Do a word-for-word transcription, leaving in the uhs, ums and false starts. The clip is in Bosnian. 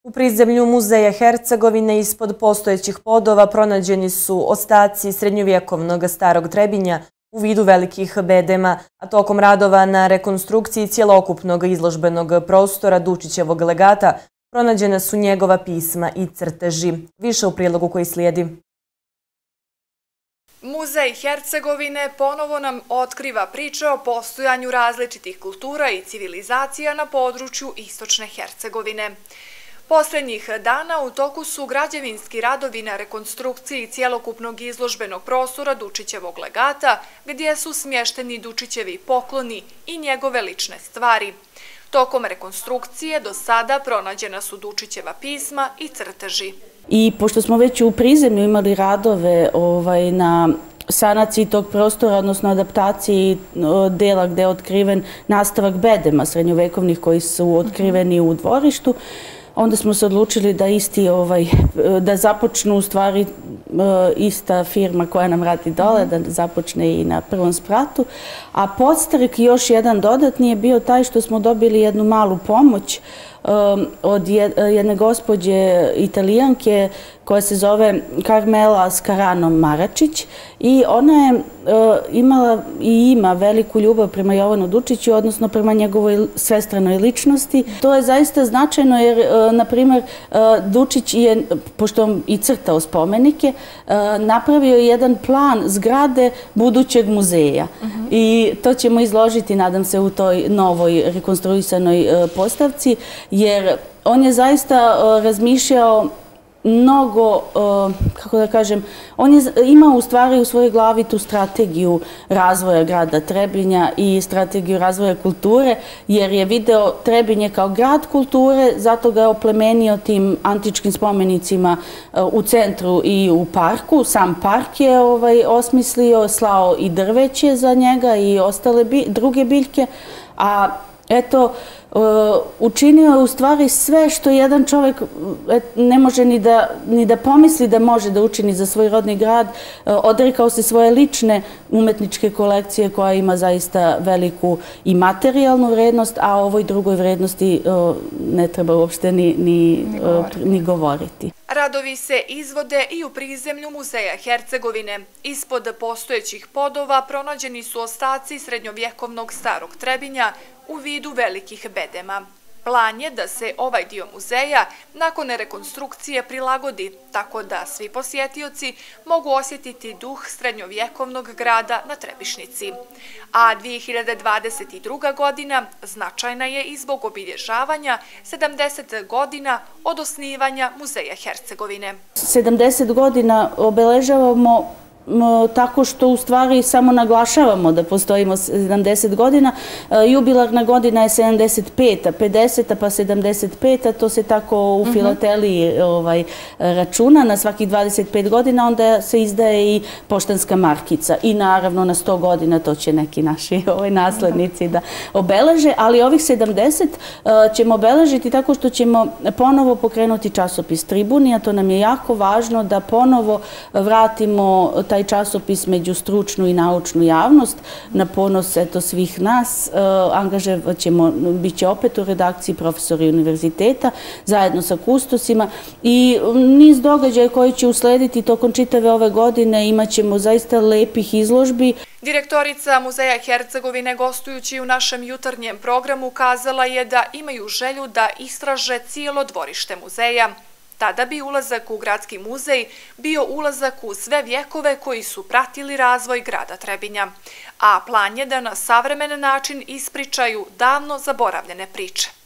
U prizemlju Muzeja Hercegovine ispod postojećih podova pronađeni su ostaci srednjovjekovnog starog Trebinja u vidu velikih bedema, a tokom radova na rekonstrukciji cjelokupnog izložbenog prostora Dučićevog legata pronađena su njegova pisma i crteži. Više u prijedlogu koji slijedi. Muzej Hercegovine ponovo nam otkriva priče o postojanju različitih kultura i civilizacija na području istočne Hercegovine. Posljednjih dana u toku su građevinski radovi na rekonstrukciji cjelokupnog izložbenog prostora Dučićevog legata, gdje su smješteni Dučićevi pokloni i njegove lične stvari. Tokom rekonstrukcije do sada pronađena su Dučićeva pisma i crteži. I pošto smo već u prizemlju imali radove ovaj, na sanaciji tog prostora, odnosno adaptaciji dela gdje je otkriven nastavak bedema srednjovekovnih koji su otkriveni u dvorištu, onda smo se odlučili da isti ovaj, da započnu u stvari ista firma koja nam radi dole, da započne i na prvom spratu. A podstrek još jedan dodatni je bio taj što smo dobili jednu malu pomoć od jedne gospođe Italijanke koja se zove Carmela Scarano Maračić i ona je imala i ima veliku ljubav prema Jovanu Dučiću, odnosno prema njegovoj svestranoj ličnosti. To je zaista značajno jer, na primjer, Dučić je, pošto on i crtao spomenike, napravio jedan plan zgrade budućeg muzeja. I to ćemo izložiti, nadam se, u toj novoj rekonstruisanoj postavci, jer on je zaista razmišljao mnogo, kako da kažem, on je imao u stvari u svojoj glavi tu strategiju razvoja grada Trebinja i strategiju razvoja kulture, jer je video Trebinje kao grad kulture, zato ga je oplemenio tim antičkim spomenicima u centru i u parku. Sam park je ovaj, osmislio, slao i drveće za njega i ostale druge biljke, a eto, učinio je u stvari sve što jedan čovjek ne može ni da, ni da pomisli da može da učini za svoj rodni grad. Odrekao se svoje lične umetničke kolekcije koja ima zaista veliku i materijalnu vrednost, a o ovoj drugoj vrednosti ne treba uopšte ni, ni, ni govoriti. Radovi se izvode i u prizemlju Muzeja Hercegovine. Ispod postojećih podova pronađeni su ostaci srednjovjekovnog starog Trebinja u vidu velikih bedema. Plan je da se ovaj dio muzeja nakon rekonstrukcije prilagodi, tako da svi posjetioci mogu osjetiti duh srednjovjekovnog grada na Trebišnici. A dvije hiljade dvadeset druga. godina značajna je i zbog obilježavanja sedamdeset godina od osnivanja Muzeja Hercegovine. sedamdeset godina obeležavamo tako što u stvari samo naglašavamo da postojimo sedamdeset godina. Jubilarna godina je sedamdeset peta, pedeseta pa sedamdeset peta, to se tako u filateliji ovaj, računa na svakih dvadeset pet godina, onda se izdaje i poštanska markica i naravno na sto godina to će neki naši ovaj, naslednici da obeleže, ali ovih sedamdeset ćemo obeležiti tako što ćemo ponovo pokrenuti časopis Tribuni, a to nam je jako važno da ponovo vratimo taj časopis među stručnu i naučnu javnost. Na ponos eto, svih nas angažovat ćemo, bit će opet u redakciji profesori univerziteta zajedno sa kustosima i niz događaja koji će uslediti tokom čitave ove godine. Imat ćemo zaista lepih izložbi. Direktorica Muzeja Hercegovine gostujući u našem jutarnjem programu kazala je da imaju želju da istraže cijelo dvorište muzeja. Tada bi ulazak u gradski muzej bio ulazak u sve vjekove koji su pratili razvoj grada Trebinja, a plan je da na savremen način ispričaju davno zaboravljene priče.